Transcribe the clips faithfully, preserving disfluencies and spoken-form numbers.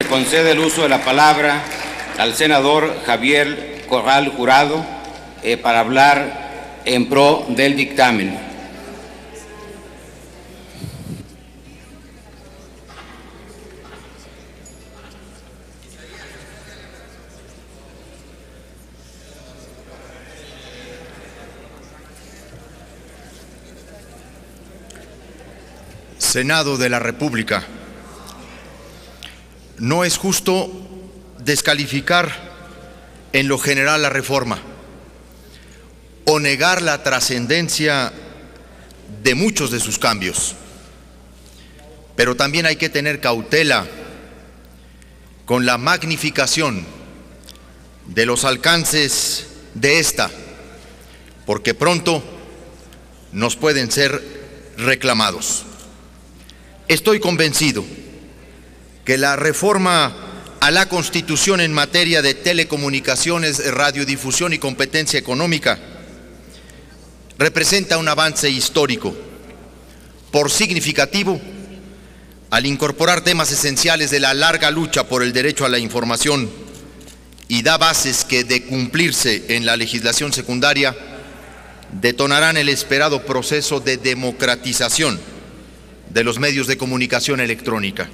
concede el uso de la palabra al senador Javier Corral Jurado eh, para hablar en pro del dictamen. Senado de la República, no es justo descalificar en lo general la reforma o negar la trascendencia de muchos de sus cambios, pero también hay que tener cautela con la magnificación de los alcances de esta, porque pronto nos pueden ser reclamados. Estoy convencido que la reforma a la Constitución en materia de telecomunicaciones, radiodifusión y competencia económica representa un avance histórico, por significativo, al incorporar temas esenciales de la larga lucha por el derecho a la información y da bases que, de cumplirse en la legislación secundaria, detonarán el esperado proceso de democratización de los medios de comunicación electrónica.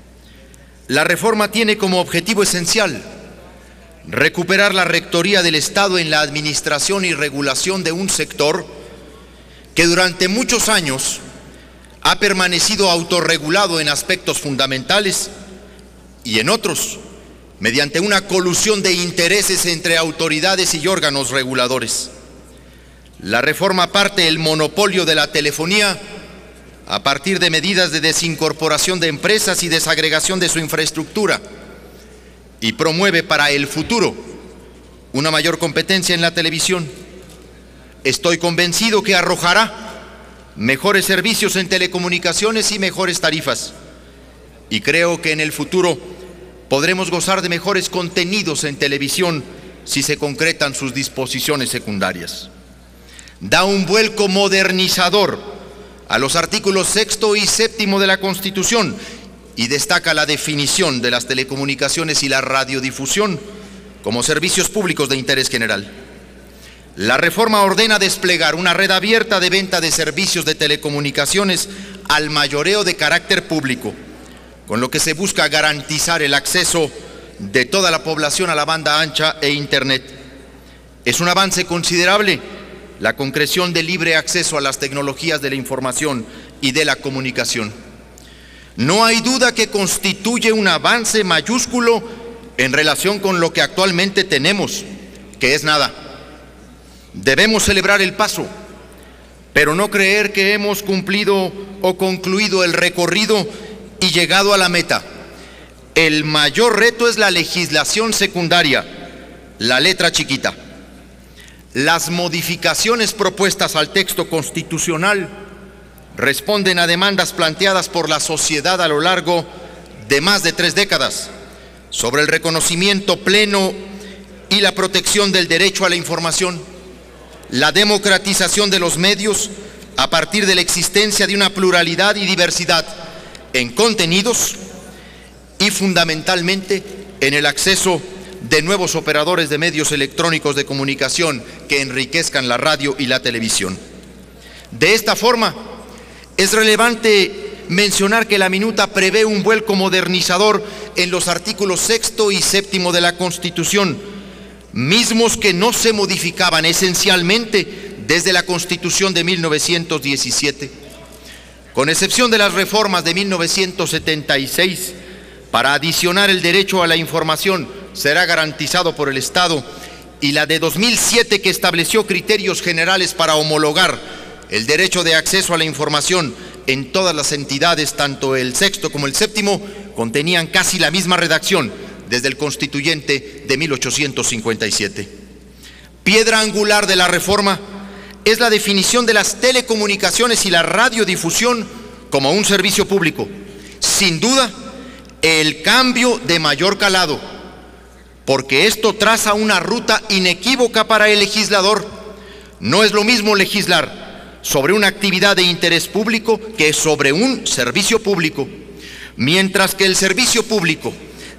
La reforma tiene como objetivo esencial recuperar la rectoría del Estado en la administración y regulación de un sector que durante muchos años ha permanecido autorregulado en aspectos fundamentales y en otros, mediante una colusión de intereses entre autoridades y órganos reguladores. La reforma parte del monopolio de la telefonía a partir de medidas de desincorporación de empresas y desagregación de su infraestructura, y promueve para el futuro una mayor competencia en la televisión. Estoy convencido que arrojará mejores servicios en telecomunicaciones y mejores tarifas, y creo que en el futuro podremos gozar de mejores contenidos en televisión si se concretan sus disposiciones secundarias. Da un vuelco modernizador a los artículos sexto y séptimo de la Constitución y destaca la definición de las telecomunicaciones y la radiodifusión como servicios públicos de interés general. La reforma ordena desplegar una red abierta de venta de servicios de telecomunicaciones al mayoreo de carácter público, con lo que se busca garantizar el acceso de toda la población a la banda ancha e Internet. Es un avance considerable la concreción de libre acceso a las tecnologías de la información y de la comunicación. No hay duda que constituye un avance mayúsculo en relación con lo que actualmente tenemos, que es nada. Debemos celebrar el paso, pero no creer que hemos cumplido o concluido el recorrido y llegado a la meta. El mayor reto es la legislación secundaria, la letra chiquita. Las modificaciones propuestas al texto constitucional responden a demandas planteadas por la sociedad a lo largo de más de tres décadas sobre el reconocimiento pleno y la protección del derecho a la información, la democratización de los medios a partir de la existencia de una pluralidad y diversidad en contenidos y fundamentalmente en el acceso de nuevos operadores de medios electrónicos de comunicación que enriquezcan la radio y la televisión. De esta forma, es relevante mencionar que la minuta prevé un vuelco modernizador en los artículos sexto y séptimo de la Constitución, mismos que no se modificaban esencialmente desde la Constitución de mil novecientos diecisiete. Con excepción de las reformas de mil novecientos setenta y seis, para adicionar el derecho a la información será garantizado por el Estado, y la de dos mil siete, que estableció criterios generales para homologar el derecho de acceso a la información en todas las entidades, tanto el sexto como el séptimo, contenían casi la misma redacción desde el Constituyente de mil ochocientos cincuenta y siete. Piedra angular de la reforma es la definición de las telecomunicaciones y la radiodifusión como un servicio público. Sin duda, el cambio de mayor calado, porque esto traza una ruta inequívoca para el legislador. No es lo mismo legislar sobre una actividad de interés público que sobre un servicio público. Mientras que el servicio público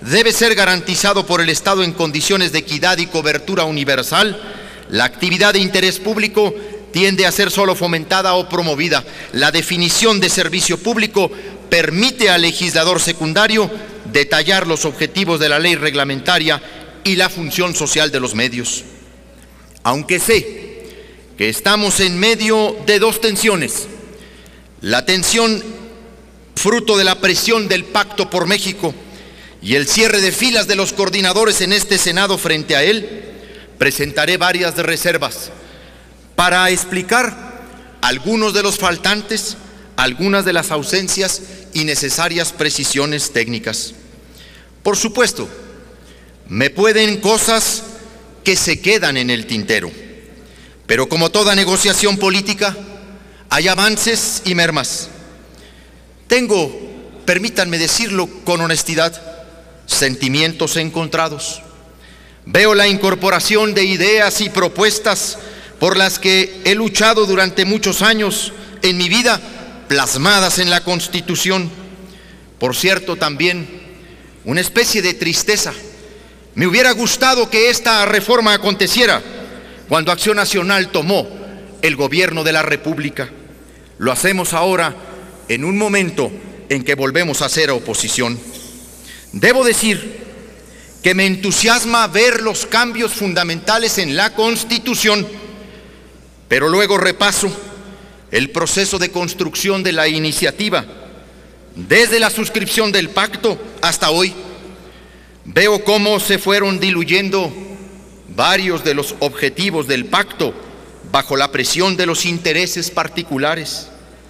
debe ser garantizado por el Estado en condiciones de equidad y cobertura universal, la actividad de interés público tiende a ser solo fomentada o promovida. La definición de servicio público permite al legislador secundario detallar los objetivos de la ley reglamentaria y la función social de los medios. Aunque sé que estamos en medio de dos tensiones, la tensión fruto de la presión del Pacto por México y el cierre de filas de los coordinadores en este Senado frente a él, presentaré varias reservas para explicar algunos de los faltantes, algunas de las ausencias y necesarias precisiones técnicas. Por supuesto, me pueden cosas que se quedan en el tintero, pero como toda negociación política, hay avances y mermas. Tengo, permítanme decirlo con honestidad, sentimientos encontrados. Veo la incorporación de ideas y propuestas por las que he luchado durante muchos años en mi vida, plasmadas en la Constitución. Por cierto, también una especie de tristeza. Me hubiera gustado que esta reforma aconteciera cuando Acción Nacional tomó el gobierno de la República. Lo hacemos ahora en un momento en que volvemos a ser oposición. Debo decir que me entusiasma ver los cambios fundamentales en la Constitución, pero luego repaso el proceso de construcción de la iniciativa, desde la suscripción del pacto hasta hoy. Veo cómo se fueron diluyendo varios de los objetivos del pacto bajo la presión de los intereses particulares.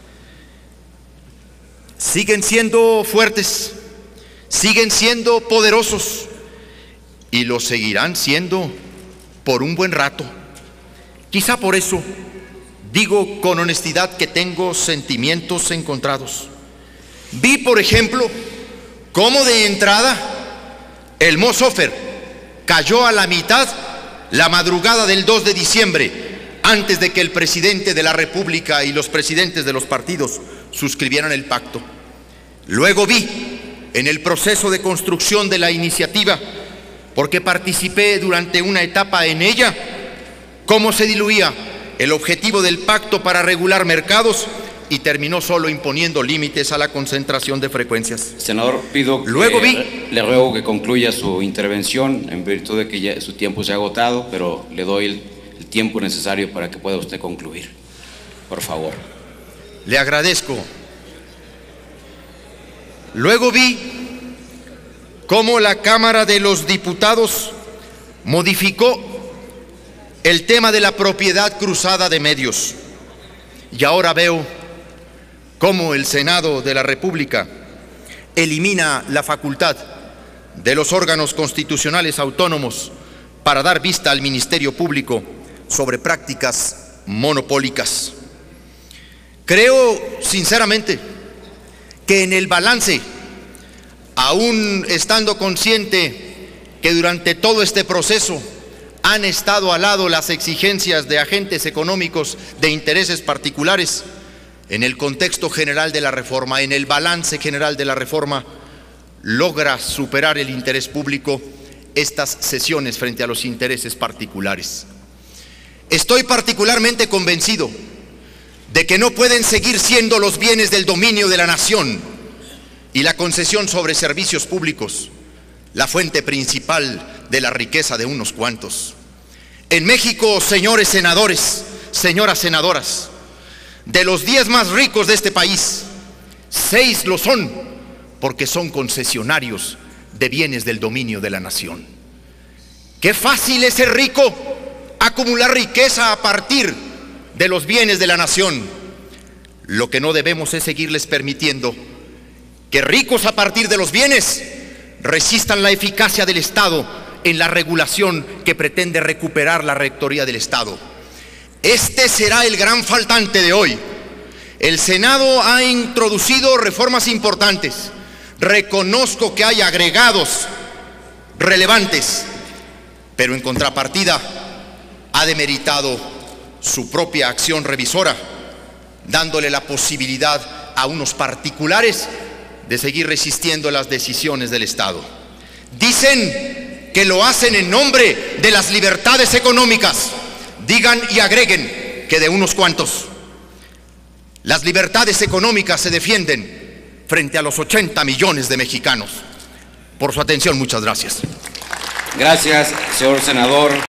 Siguen siendo fuertes, siguen siendo poderosos y lo seguirán siendo por un buen rato. Quizá por eso digo con honestidad que tengo sentimientos encontrados. Vi, por ejemplo, cómo de entrada el Mosofer cayó a la mitad la madrugada del dos de diciembre, antes de que el presidente de la República y los presidentes de los partidos suscribieran el pacto. Luego vi en el proceso de construcción de la iniciativa, porque participé durante una etapa en ella, cómo se diluía el objetivo del pacto para regular mercados y terminó solo imponiendo límites a la concentración de frecuencias. Senador, pido que Luego vi, le ruego que concluya su intervención en virtud de que ya su tiempo se ha agotado, pero le doy el, el tiempo necesario para que pueda usted concluir. Por favor. Le agradezco. Luego vi cómo la Cámara de los Diputados modificó el tema de la propiedad cruzada de medios. Y ahora veo cómo el Senado de la República elimina la facultad de los órganos constitucionales autónomos para dar vista al Ministerio Público sobre prácticas monopólicas. Creo sinceramente que en el balance, aún estando consciente que durante todo este proceso han estado al lado las exigencias de agentes económicos de intereses particulares, en el contexto general de la reforma, en el balance general de la reforma, logra superar el interés público estas cesiones frente a los intereses particulares. Estoy particularmente convencido de que no pueden seguir siendo los bienes del dominio de la nación y la concesión sobre servicios públicos la fuente principal de la riqueza de unos cuantos. En México, señores senadores, señoras senadoras, de los diez más ricos de este país, seis lo son porque son concesionarios de bienes del dominio de la nación. Qué fácil es ser rico, acumular riqueza a partir de los bienes de la nación. Lo que no debemos es seguirles permitiendo que ricos a partir de los bienes resistan la eficacia del Estado en la regulación que pretende recuperar la rectoría del Estado. Este será el gran faltante de hoy. El Senado ha introducido reformas importantes. Reconozco que hay agregados relevantes, pero en contrapartida ha demeritado su propia acción revisora, dándole la posibilidad a unos particulares de seguir resistiendo las decisiones del Estado. dicen que lo hacen en nombre de las libertades económicas. Digan y agreguen que de unos cuantos. Las libertades económicas se defienden frente a los ochenta millones de mexicanos. Por su atención, muchas gracias. Gracias, señor senador.